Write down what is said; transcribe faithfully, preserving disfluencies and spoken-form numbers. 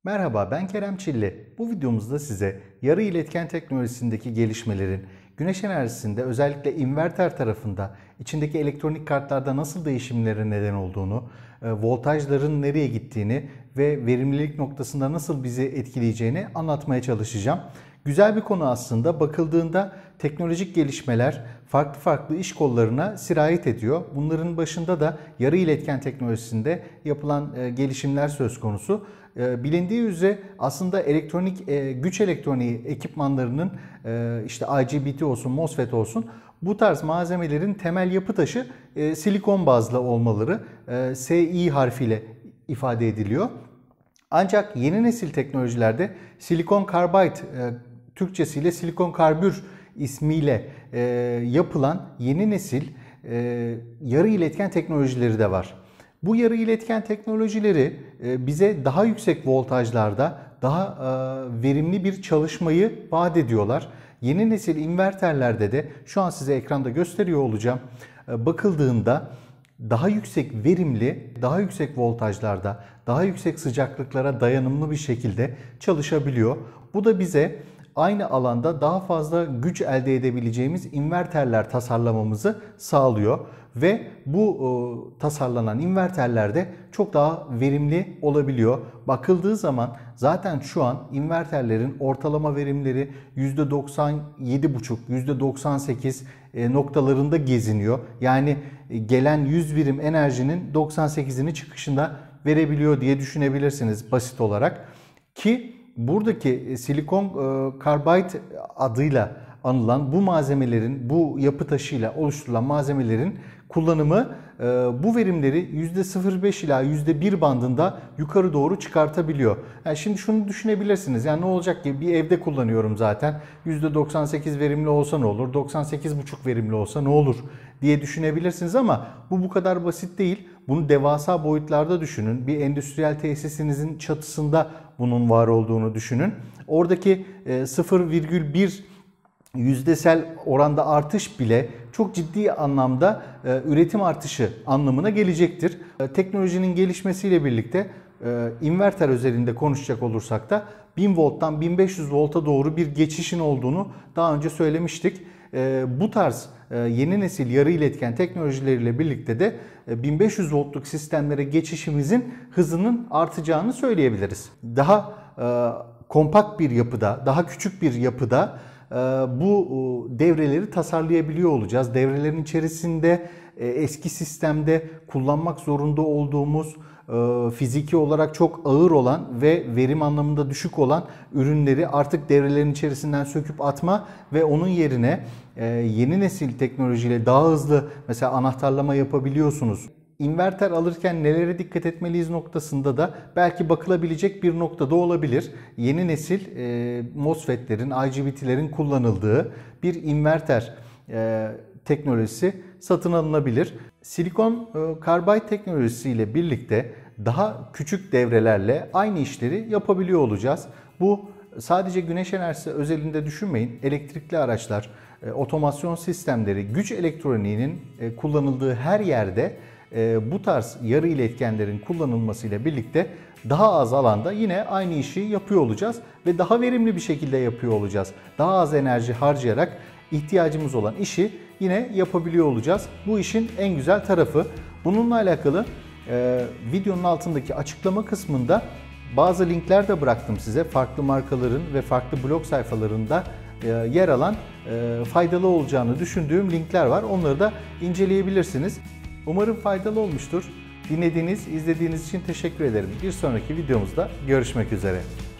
Merhaba, ben Kerem Çilli. Bu videomuzda size yarı iletken teknolojisindeki gelişmelerin güneş enerjisinde özellikle inverter tarafında içindeki elektronik kartlarda nasıl değişimlere neden olduğunu, voltajların nereye gittiğini ve verimlilik noktasında nasıl bizi etkileyeceğini anlatmaya çalışacağım. Güzel bir konu aslında. Bakıldığında teknolojik gelişmeler farklı farklı iş kollarına sirayet ediyor. Bunların başında da yarı iletken teknolojisinde yapılan gelişimler söz konusu. Bilindiği üzere aslında elektronik güç elektroniği ekipmanlarının işte I G B T olsun, MOSFET olsun bu tarz malzemelerin temel yapı taşı silikon bazlı olmaları S I harfiyle ifade ediliyor. Ancak yeni nesil teknolojilerde silikon karbide, Türkçesiyle silikon karbür ismiyle yapılan yeni nesil yarı iletken teknolojileri de var. Bu yarı iletken teknolojileri bize daha yüksek voltajlarda daha verimli bir çalışmayı vaat ediyorlar. Yeni nesil inverterlerde de şu an size ekranda gösteriyor olacağım. Bakıldığında daha yüksek verimli, daha yüksek voltajlarda, daha yüksek sıcaklıklara dayanımlı bir şekilde çalışabiliyor. Bu da bize aynı alanda daha fazla güç elde edebileceğimiz inverterler tasarlamamızı sağlıyor. Ve bu e, tasarlanan inverterler de çok daha verimli olabiliyor. Bakıldığı zaman zaten şu an inverterlerin ortalama verimleri yüzde doksan yedi buçuk, yüzde doksan sekiz e, noktalarında geziniyor. Yani e, gelen yüz birim enerjinin doksan sekizini çıkışında verebiliyor diye düşünebilirsiniz basit olarak. Ki buradaki silikon e, karbide adıyla anılan bu malzemelerin, bu yapı taşıyla oluşturulan malzemelerin kullanımı bu verimleri yüzde sıfır virgül beş ila yüzde bir bandında yukarı doğru çıkartabiliyor. Yani şimdi şunu düşünebilirsiniz. Yani ne olacak ki bir evde kullanıyorum zaten. yüzde doksan sekiz verimli olsa ne olur? doksan sekiz buçuk verimli olsa ne olur diye düşünebilirsiniz ama bu bu kadar basit değil. Bunu devasa boyutlarda düşünün. Bir endüstriyel tesisinizin çatısında bunun var olduğunu düşünün. Oradaki sıfır virgül bir yüzdesel oranda artış bile çok ciddi anlamda e, üretim artışı anlamına gelecektir. E, teknolojinin gelişmesiyle birlikte e, inverter özelinde konuşacak olursak da bin volttan bin beş yüz volta doğru bir geçişin olduğunu daha önce söylemiştik. E, bu tarz e, yeni nesil yarı iletken teknolojileriyle birlikte de e, bin beş yüz voltluk sistemlere geçişimizin hızının artacağını söyleyebiliriz. Daha e, kompakt bir yapıda, daha küçük bir yapıda bu devreleri tasarlayabiliyor olacağız. Devrelerin içerisinde eski sistemde kullanmak zorunda olduğumuz fiziki olarak çok ağır olan ve verim anlamında düşük olan ürünleri artık devrelerin içerisinden söküp atma ve onun yerine yeni nesil teknolojiyle daha hızlı mesela anahtarlama yapabiliyorsunuz. İnverter alırken nelere dikkat etmeliyiz noktasında da belki bakılabilecek bir noktada olabilir. Yeni nesil e, MOSFET'lerin, I G B T'lerin kullanıldığı bir inverter e, teknolojisi satın alınabilir. Silikon e, karbide teknolojisiyle birlikte daha küçük devrelerle aynı işleri yapabiliyor olacağız. Bu sadece güneş enerjisi özelinde düşünmeyin. Elektrikli araçlar, e, otomasyon sistemleri, güç elektroniğinin e, kullanıldığı her yerde bu tarz yarı iletkenlerin kullanılmasıyla birlikte daha az alanda yine aynı işi yapıyor olacağız ve daha verimli bir şekilde yapıyor olacağız. Daha az enerji harcayarak ihtiyacımız olan işi yine yapabiliyor olacağız. Bu işin en güzel tarafı. Bununla alakalı e, videonun altındaki açıklama kısmında bazı linkler de bıraktım size. Farklı markaların ve farklı blog sayfalarında e, yer alan e, faydalı olacağını düşündüğüm linkler var. Onları da inceleyebilirsiniz. Umarım faydalı olmuştur. Dinlediğiniz, izlediğiniz için teşekkür ederim. Bir sonraki videomuzda görüşmek üzere.